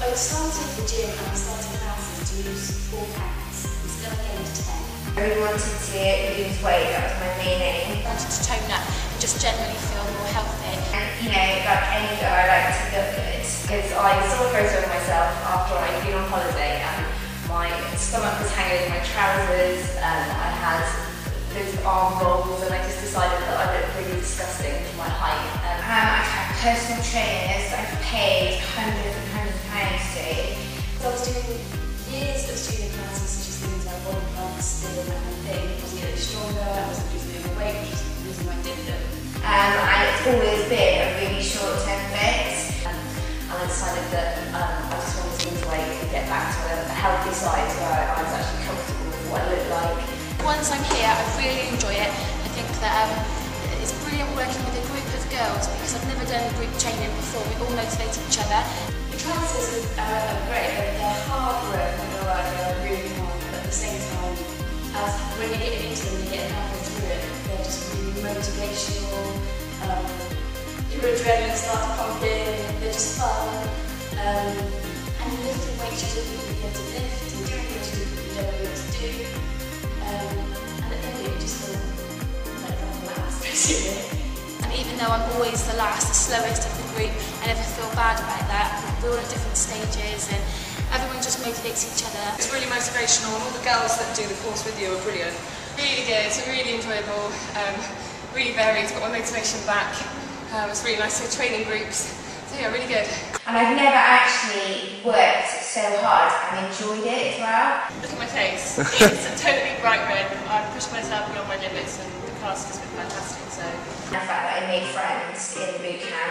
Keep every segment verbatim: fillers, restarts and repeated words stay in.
I started the gym and I started classes to lose four pounds instead of getting to ten. I really wanted to lose weight, that was my main aim. I wanted to tone up and just generally feel more healthy. And you know, like any girl, I like to look good. Because I saw a photo of myself after I'd been on holiday and my stomach was hanging in my trousers and I had those arm rolls and I just decided that I looked really disgusting for my height. Um, um, I've had personal trainers that I've paid hundreds and hundreds of pounds to. So I was doing years of student classes such as things like body pumps, doing that kind of thing. I wasn't getting stronger, I wasn't losing any weight, which is the reason why I did them. Um, and it's always been a really short-term fix. Um, and I decided that um, I just wanted to lose weight and get back to a, a healthy size where I was actually comfortable with what I look like. Once I'm here, I really enjoy it. I think that um, it's brilliant working with a group of girls because I've never done group training before. We all motivate each other. The classes are, uh, are great. They're hard work, they're, right, they're really hard, but at the same time, as when you get into them, you get halfway through it, they're just really motivational. Um, your adrenaline starts pumping, they're just fun. Um, and lifting weights you don't really get to lift, and doing things you don't know what to do. Um, and at the end of it, you just feel like I'm the last, basically. And even though I'm always the last, the slowest of the group, I never feel bad about that. We're all at different stages and everyone just motivates each other. It's really motivational and all the girls that do the course with you are brilliant. Really good, it's really enjoyable, um, really varied, got my motivation back. Um, it's really nice to training groups. So yeah, really good. And I've never actually worked so hard and enjoyed it as well. Look at my face. It's totally bright red. I've pushed myself beyond my limits and the class has been fantastic. So. The fact that I made friends in the boot camp,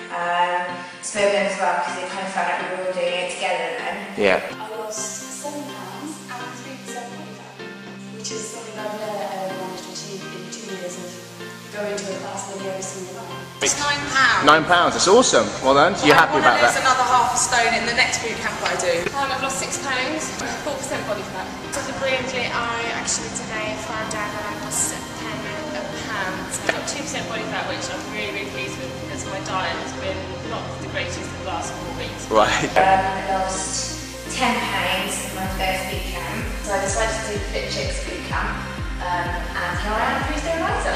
um, spoke them as well because it kind of felt like we were all doing it together then. Yeah. I lost seven pounds and three percent body fat, which is something I've never ever managed to achieve in two years of going to a class nearly every single night. It's nine pounds. Nine pounds, that's awesome. Well done. So you're happy about that? There's another half a stone in the next boot camp that I do. Um, I've lost six pounds, four percent body fat. So brilliantly, I actually today found out that I lost ten pounds. I've got two percent body fat, which I'm really, really pleased with because my diet has been not the greatest in the last four weeks. Right. Um, I lost ten pounds in my first boot camp, so I decided to do the Fit Chicks boot camp, um, and here I am three stone lighter.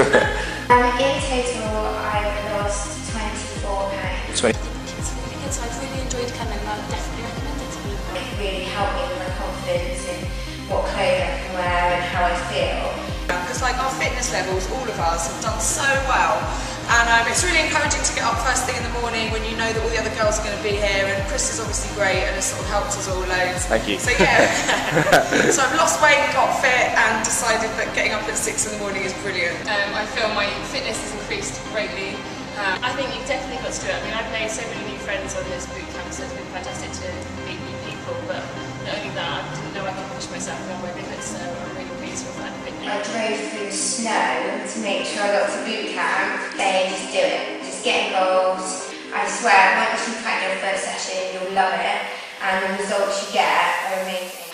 um, in total, I've lost twenty-four pounds. twenty. It's really good, so I've really enjoyed coming and I would definitely recommend it to people. It really helped me with my confidence in what clothes I can wear and how I feel. Because like our fitness levels, all of us have done so well, and um, it's really encouraging to get up first thing in the morning when you know that all the other girls are going to be here, and Chris is obviously great and has sort of helped us all loads. Thank you. So yeah, so I've lost weight, got fit and decided that getting up at six in the morning is brilliant. Um, I feel my fitness has increased greatly. Um, I think you've definitely got to do it. I mean, I've made so many new friends on this boot camp, so it's been fantastic to meet new people, but not only that, I didn't know I could push myself beyond my limits, so I'm really pleased with that. I drove through the snow to make sure I got to boot camp. Saying just do it, just get involved. I swear, once you find your first session, you'll love it, and the results you get are amazing.